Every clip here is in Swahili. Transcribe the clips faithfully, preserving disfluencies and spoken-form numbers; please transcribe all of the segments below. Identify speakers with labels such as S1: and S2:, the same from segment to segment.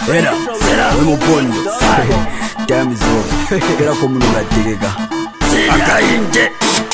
S1: Era, we mupondo. Time is over. Era como no gategeka. Akainde.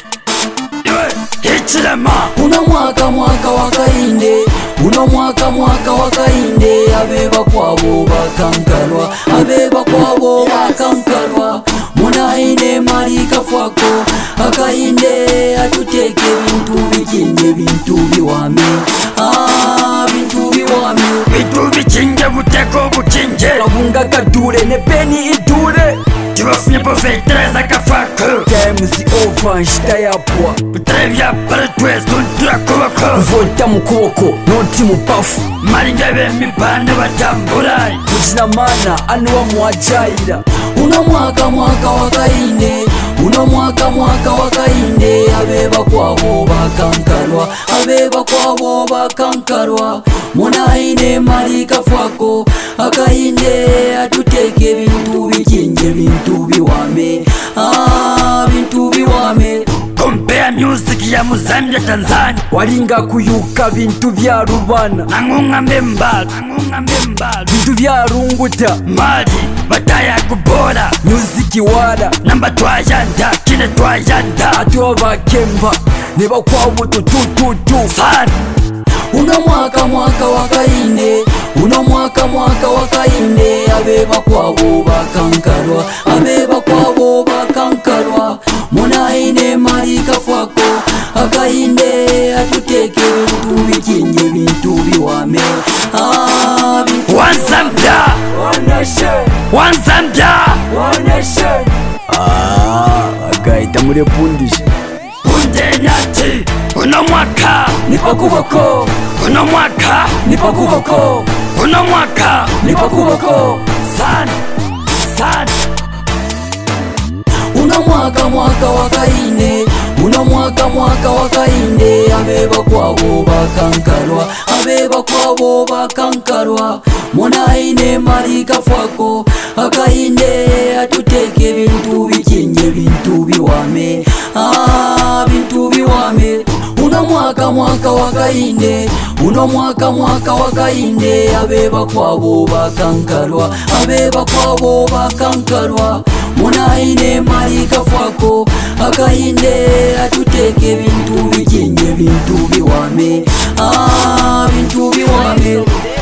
S1: Ichirema.
S2: Uno mwaka mwaka wakainde. Uno mwaka mwaka wakainde. Abeba kwabo bakankalwa. Abeba kwabo bakankalwa. Munaine marika fwako. Akainde atuteke bintu bikinye bintu biwame. Ah, bintu biwame.
S1: Bintu bikinye buteko bukinye.
S2: Kabunga kadure ne peni idure.
S1: Tuwafunye pofetereza kafako.
S2: Time is over, nshita yapwa.
S1: Butrevya paratwes tuntura kubako.
S2: Vota mukuboko, noti mupafu.
S1: Maringabe mipande batamburai.
S2: Mujina mana, anuwa mwajaira. Uno mwaka mwaka wakainde. Uno mwaka mwaka wakainde. Abeba kwabo bakankalwa. Abeba kwabo bakankalwa. Munaine marika fwako. Akainde atuteke bintu bikinye bintu biwame. Ah, bintu biwame.
S1: Compare music ya Muzambia Tanzania.
S2: Walinga kuyuka bintu bya rubana.
S1: Nangunga mbembala, nangunga mbembala.
S2: Bintu bya runguta.
S1: Mali, bataya kubora.
S2: Music wala.
S1: Namba twayanda, kine twayanda.
S2: Atuwa bakemba, neba kwabo tutututu.
S1: Fan.
S2: Uno mwaka mwaka wakainde. Uno mwaka mwaka wakainde. Abeba kwabo bakankalwa. Abeba kwabo bakankalwa. Munaine marika fwako. Akainde atuteke bintu bikinye bintu biwame. Ah, bintu
S1: One Zambia,
S2: One nation,
S1: One Zambia,
S2: One nation.
S1: Ah, agaita muri pundisha. Punde nyati, uno mwaka
S2: Nipa kuboko,
S1: uno mwaka
S2: nipa kuboko,
S1: uno mwaka
S2: nipa kuboko.
S1: San, san.
S2: Uno mwaka mwaka wakainde. Uno mwaka mwaka wakainde. Abeba kwabo bakankalwa. Abeba kwabo bakankalwa. Munaine marika fwako. Akainde atuteke bintu bikinye bintu biwame. Ah, bintu biwame. Uno mwaka mwaka wakainde. Uno mwaka mwaka wakainde. Abeba kwabo bakankalwa. Abeba kwabo bakankalwa. Munaine marika fwako. Akainde atuteke bintu bikinye bintu biwame. Ah, bintu biwame.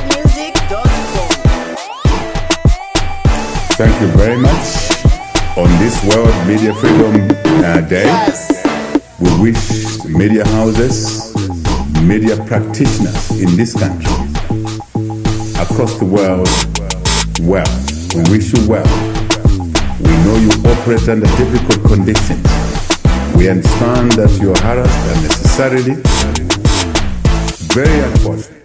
S3: Thank you very much. On this World Media Freedom uh, Day, we wish media houses, media practitioners in this country, across the world, well. We wish you well. We know you operate under difficult conditions. We understand that you are harassed unnecessarily. Very unfortunate.